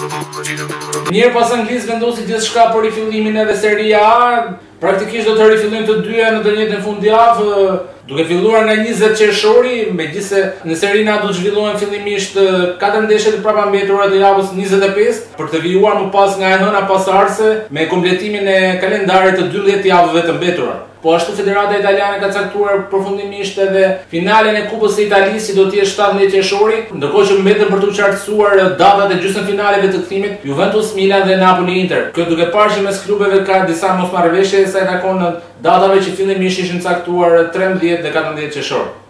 Mirë pas Anglisë vendosi gjithçka për rifillimin edhe Serie A, praktikisht do të rifillojnë të dyja në të njëjtën fundjavë, duke filluar nga 20 qershori, megjithëse në Serie A do të zhvillohen fillimisht 4 ndeshje të prapambetura të javës 25, për të vijuar më pas nga e hëna pasardhëse me kompletimin e kalendarit të 12 javëve të mbetura. Po ashtu Federata Italiane ka caktuar përfundimisht edhe finalen e Kupës së Italisë, si do të jetë 17 qershori, ndërkohë që mbeten për të qartësuar datat e gjysmëfinaleve të kthimit Juventus, Milan dhe Napoli Inter. Kjo duke parë që mes klubeve ka disa mosmarrëveshje sa i takon datave që fillimisht ishin caktuar 13 dhe 14 qershor.